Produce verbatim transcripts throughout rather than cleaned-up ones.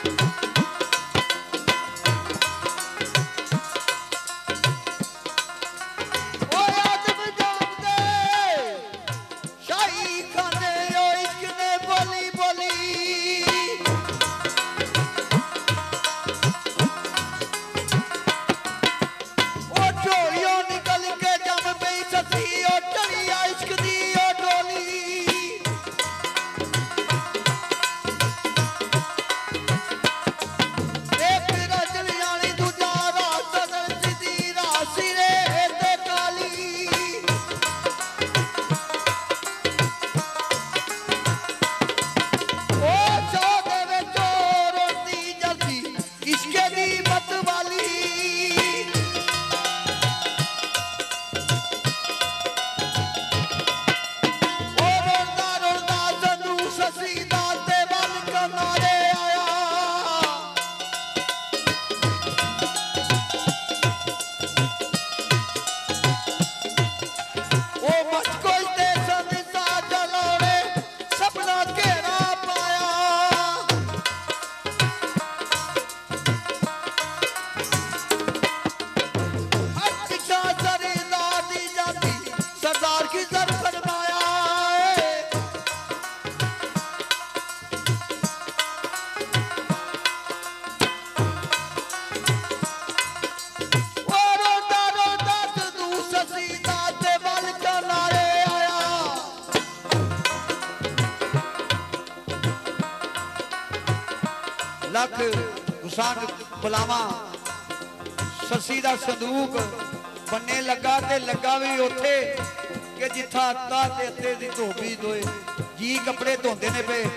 लख गुसांग बुलावा ससी दा संदूक बनने लगा ते लगा भी उथे कि जिथा अत्ता ते अत्ते दी धोबी दोए जी कपड़े धोंदे ने पे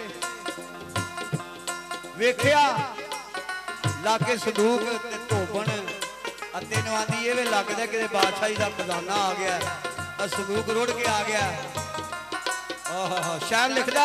वेखिया लाके संदूक ते धोबन अत्ते नूं आंदी इह वे लगदा कि बादशाही दा खजाना आ गया, संदूक रुड़ के आ गया। आहा शायर लिखदा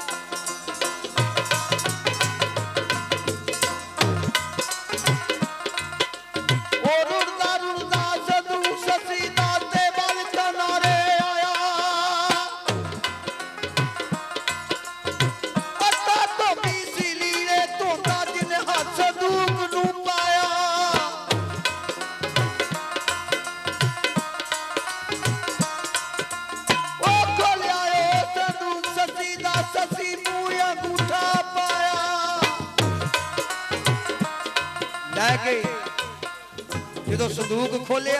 जो संदूक खोलिया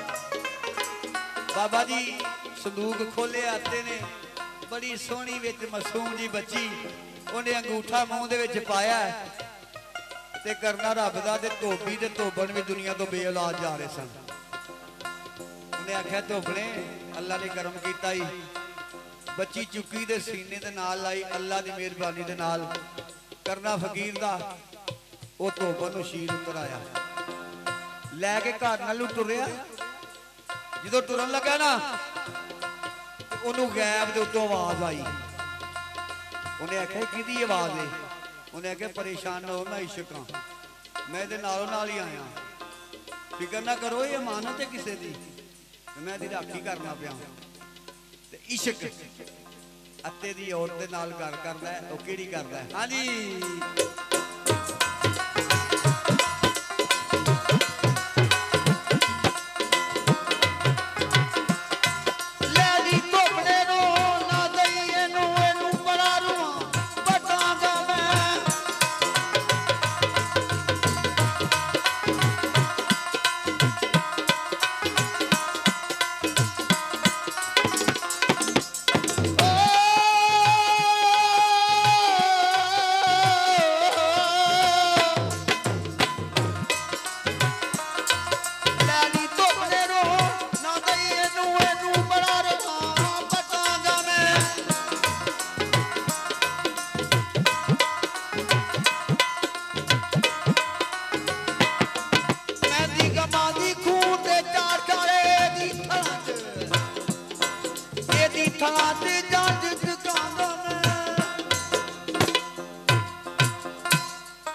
बाबा जी संदूक खोलिया अत्ते ने बड़ी सोहनी विच मासूम जी बच्ची उन्हें अंगूठा मूंह दे विच पाया ते करना रब दा ते धोबी ते धोबन भी दुनिया तो बेऔलाद जा रहे सन। उन्हें आख्या धोबने अल्लाह ने करम कीता ही बच्ची चुकी दे सीने दे नाल लाई अल्लाह दी मेहरबानी दे नाल करना फकीर दा वो धोबन नूं शीर उतर आया लैके घर नाल टुरिया जो टुरन लगा ना उन्होंने गैब के उत्तों आवाज आई। उन्हें आख्या कि आवाज है? उन्हें आख्या परेशान ना हो मैं इश्क हाँ मैं ये नालों नाल ही आया फिक्र ना करो ये अमानत है किसी की मैं दी राखी करना पिया इश्क अत्ते दी औरत दे नाल गल करदा है वो किहड़ी करदा है। हाँ जी